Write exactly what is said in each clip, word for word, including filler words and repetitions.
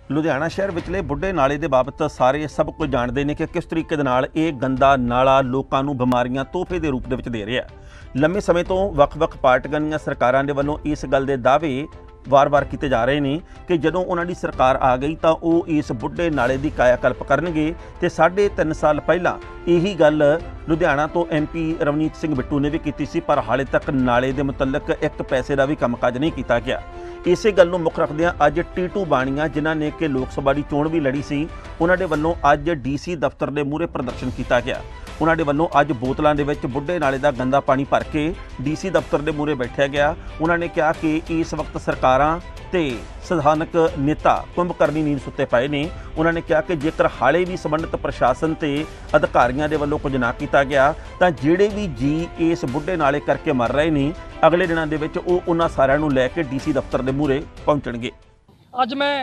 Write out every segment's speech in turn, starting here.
लुधियाना शहर विचले बुढ़े नाले के बाबत सारे सब कुछ जानते हैं कि किस तरीके नाल ये गंदा नाला लोगों को बीमारियां तोहफे के रूप में दे रहा है। लंबे समय तो वख-वख पार्टियां दी सरकारां दे वल्लों इस गल के दावे वार वार किए जा रहे हैं कि जदों उन्हां दी सरकार आ गई तो वो इस बुढ़े नाले की कायाकल्प करनगे ते साढ़े तीन साल पहला यही गल लुधियाना तो एम पी रवनीत सिंह बिट्टू ने भी की सी, पर हाले तक नाले के मुतलक एक पैसे का भी कामकाज नहीं किया गया। इसे गल नूं मुख रखदिआं अज टीटू बाणीआ जिन्हां ने कि लोक सभा की चोण भी लड़ी सी, उन्हां दे वल्लों अज डी सी दफ्तर के मूहरे प्रदर्शन किया गया। उन्हां दे वल्लों अज बोतलों के विच बुढ़े नाले का गंदा पानी भर के डी सी दफ्तर के मूहरे बैठा गया। उन्होंने कहा कि इस वक्त सरकारां ते संस्थानक नेता कुंभकर्णी नींद सुते पए ने। उन्होंने कहा कि जेकर हाले भी संबंधित प्रशासन ते अधिकारियों के वल्लों कुछ ना किया गया तो जिहड़े भी जी इस बुढ़े नाले करके मर रहे हैं अगले दिनों के विच वो उन्हां सारिआं नूं लैके डी सी दफ्तर के मूहरे पहुंचणगे। अज मैं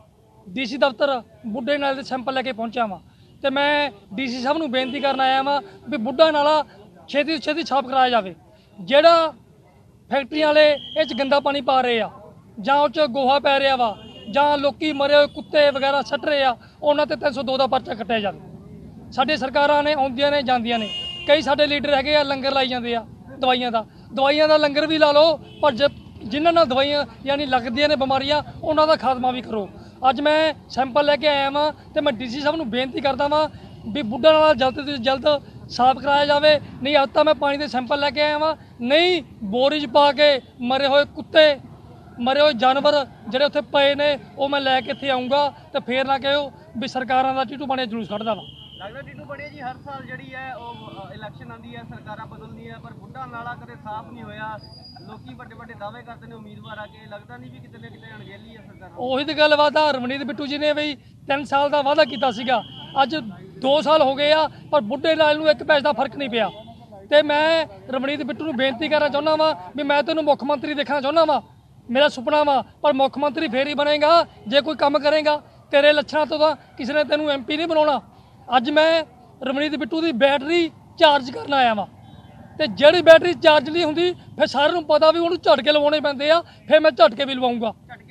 डी सी दफ्तर बुढ़े नाले के सैंपल लैके पहुंचा वां ते मैं डी सी साहब नूं बेनती करन आया वां भी बुढ़ा नाला छेती छेती साफ कराया जाए। जिहड़ा फैक्ट्रियां वाले इह च गंदा पानी पा रहे आ जां उह च गोहा पै रहा वा जां लोकी मरे हुए कुत्ते वगैरह सट रहे आ, उन्हां ते तीन सौ दो का परचा कट्टिया जाए। साडी सरकारां ने आउंदियां ने जांदियां ने, कई साडे लीडर हैगे आ लंगर लाई जांदे आ दवाइयां दा दवाइयां दा लंगर भी ला लो, पर जिन्हां नाल दवाइयां यानी लगदियां ने बीमारियां उन्हां दा खात्मा भी करो। अज मैं सैंपल लैके आया वां ते मैं डी सी साहब नूं बेनती करदा वां भी बुढ़ा नाला जल्द तो जल्द साफ कराया जाए। नहीं अज तां मैं पानी के सैंपल लैके आया वां, नहीं बोरी च पा के मरे हुए कुत्ते मरे हुए जानवर ਜਿਹੜੇ ਉੱਥੇ ਪਏ ਨੇ ਉਹ मैं लैके ਇੱਥੇ ਆਉਂਗਾ तो फिर ना कहो भी सरकारां दा टीटू बने जुलूस ਕੱਢਦਾ ਵਾ। लगदा टीटू बने जी हर साल ਜਿਹੜੀ ਹੈ ਉਹ ਇਲੈਕਸ਼ਨ ਆਉਂਦੀ ਹੈ ਸਰਕਾਰਾਂ ਬਦਲਦੀਆਂ ਪਰ ਬੁੱਢਾ ਨਾਲਾ ਕਦੇ ਸਾਫ਼ ਨਹੀਂ ਹੋਇਆ। ਲੋਕੀ ਵੱਡੇ ਵੱਡੇ ਦਾਅਵੇ ਕਰਦੇ ਨੇ ਉਮੀਦਵਾਰ ਆ ਕੇ, ਲੱਗਦਾ ਨਹੀਂ ਵੀ ਕਿਤੇ ਨਾ ਕਿਤੇ ਅਣਗਹਿਲੀ ਹੈ ਸਰਕਾਰਾਂ। ਉਹੀ ਤੇ ਗੱਲ ਵਾਦਾ ਰਵਨੀਤ ਬਿੱਟੂ ਜੀ ਨੇ ਵੀ तीन साल ਦਾ ਵਾਅਦਾ ਕੀਤਾ ਸੀਗਾ, ਅੱਜ दो साल हो गए आ पर बुढ़े नाले ਨੂੰ ਇੱਕ ਪੈਸੇ ਦਾ ਫਰਕ ਨਹੀਂ ਪਿਆ। ਤੇ ਮੈਂ ਰਵਨੀਤ ਬਿੱਟੂ ਨੂੰ ਬੇਨਤੀ ਕਰਨਾ ਚਾਹੁੰਦਾ ਵਾਂ ਵੀ ਮੈਂ ਤੈਨੂੰ ਮੁੱਖ ਮੰਤਰੀ ਦੇਖਣਾ ਚਾਹੁੰਦਾ ਵਾਂ, मेरा सुपना वा, पर मुख्य मंत्री फिर ही बनेगा जे कोई काम करेगा। तेरे लक्षणों तो किसी ने तेनों एम पी नहीं बनाना। अज मैं रवनीत बिट्टू की बैटरी चार्ज करना आया वा तो जी बैटरी चार्ज नहीं होंगी फिर सारे पता भी उन्होंने झटके लवाने पैंदे आ, फिर मैं झटके भी लवाऊंगा।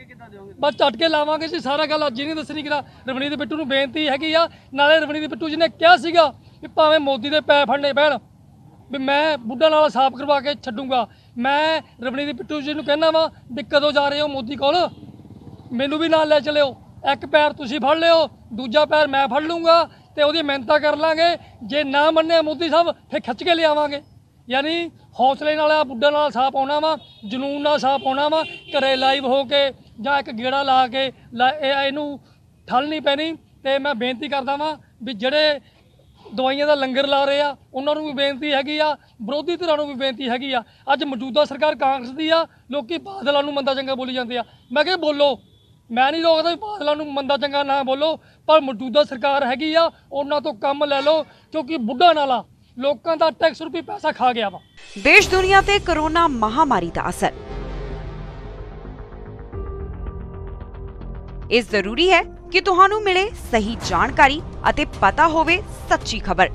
बस झटके लावांगे जी, सारा गल अज ही नहीं दसनी करा। रवनीत बिट्टू नूं बेनती हैगी आ, नाले रवनीत बिट्टू जी ने कहा सीगा भी भावें मोदी दे पैर फड़ने पैण भी मैं बुढ़ा नाला साफ करवा के छड्डूंगा। मैं रवनीत बिट्टू जी नूं कहना वा भी कदों जा रहे हो मोदी कोल, मैनू भी नाल लै चलिओ। एक पैर तुसीं फड़ लिओ, दूजा पैर मैं फड़ लूँगा तो वो मिहनत कर लाँगे। जे ना मन्ने मोदी साहब फिर खिच के लियावांगे। यानी हौसले नाल बुढ़ा नाला साफ होना वा, जनून नाल साफ होना वा। घरे लाइव हो के जां एक गेड़ा ला के इनू ठल नहीं पैनी। तो मैं बेनती करदा वां भी जिहड़े दवाइयां का लंगर ला रहे आ उन्होंने भी बेनती हैगी आ, विरोधी धिरां नूं भी बेनती हैगी आ। अज मौजूदा सरकार कांग्रेस की आ, लोग बादलों नूं मंदा चंगा बोली जाते आ। मैं कहा बोलो, मैं नहीं रोकदा बादलों नूं मंदा चंगा ना बोलो, पर मौजूदा सरकार हैगी आ उन्हां तो काम लै लो, क्योंकि बुढ़ा नाला लोकां दा टैक्स रूपी पैसा खा गया वा। देश दुनिया ते कोरोना महामारी दा असर इस जरूरी है कि तुहानू मिले सही जानकारी अते पता होवे सच्ची खबर।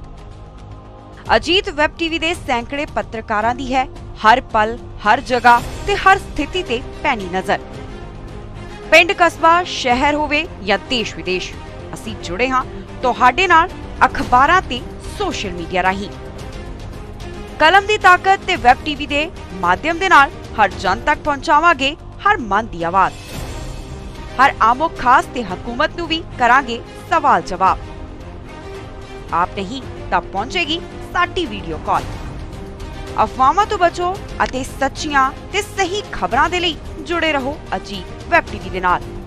अजीत वैब टीवी दे सैकड़े पत्रकारां दी है हर पल हर जगह ते हर स्थिति ते पैनी नजर। पिंड कस्बा शहर होवे या देश विदेश, असी जुड़े हां तुहाडे नाल अखबारां ते सोशल मीडिया राही। कलम दी ताकत ते वैब टीवी दे माध्यम दे नाल हर जन तक पहुंचावांगे हर मन दी आवाज। हर आमो खास ते हुकूमत नू भी करांगे सवाल जवाब। आप नहीं तब पहुंचेगी साडी वीडियो कॉल। अफवाहां तो बचो अते सच्चियां ते सही खबरां दे लई जुड़े रहो अजीत वैब टीवी दे नाल।